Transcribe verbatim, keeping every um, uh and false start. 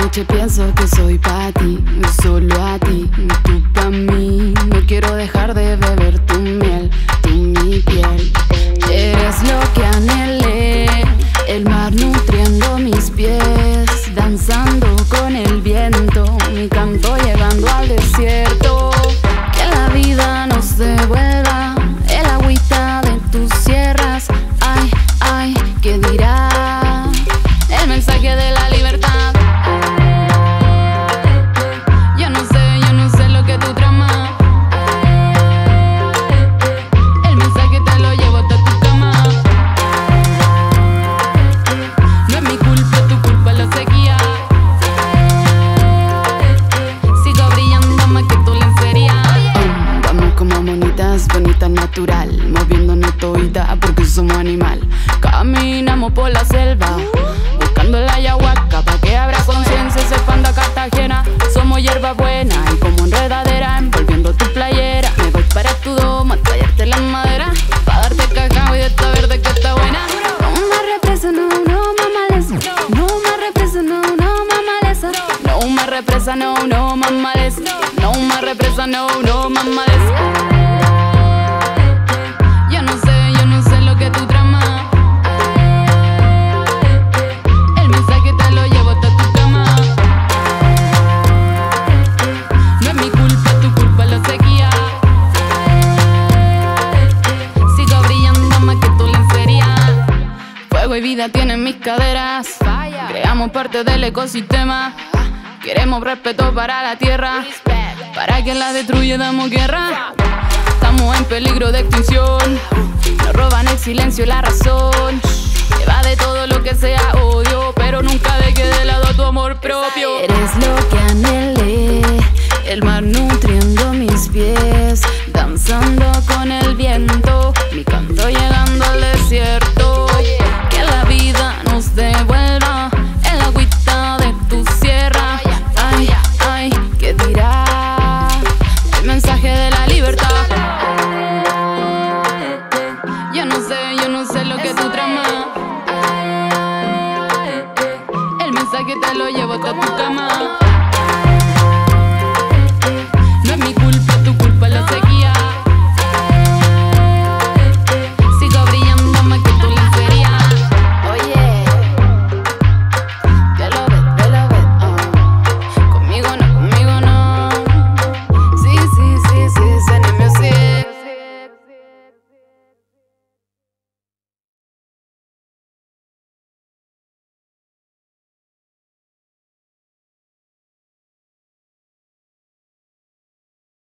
noche pienso que soy pa' ti, solo a ti, tú pa' mí. No quiero dejar de beber tu miel, tú mi piel. Eres lo que anhelé, el mar nutriendo mis pies, danzando con el viento, mi canto llegando al desierto. Que la vida nos devuelva el agüita de tus sierras. Ay, ay, ¿qué dirá el mensaje de la libertad? Yo no sé, yo no sé lo que tú tramas. El mensaje te lo llevo hasta tu cama. No es mi culpa, es tu culpa la sequía. Sigo brillando más que tu lencería. Oh, vamos como monitas, bonita natural, moviéndonos todita porque somos animal. Caminamos por la selva, buscando la ayahuasca, pa' que abra conciencia, se expanda Cartagena. Somos hierba buena y como enredadera, envolviendo tu playera. Me voy para tu domo a tallarte la madera, pa' darte cacao y de esta verde que está buena. No más represa, no, no más maleza. No más represa, no, no más maleza. No más represa, no, no más maleza. No más represa, no, no más maleza. Yo no sé, yo no sé lo que tú tramas. El mensaje te lo llevo hasta tu cama. No es mi culpa, es tu culpa la sequía. Sigo brillando más que tu lencería. Fuego y vida tienen mis caderas. Creamos parte del ecosistema. Queremos respeto para la tierra. Para quien la destruye damos guerra. Estamos en peligro de extinción. Nos roban el silencio y la razón. Lleva de todo lo que sea odio, pero nunca deje de lado tu amor propio. Eres lo que anhelé, el mar nutriendo mis pies, danzando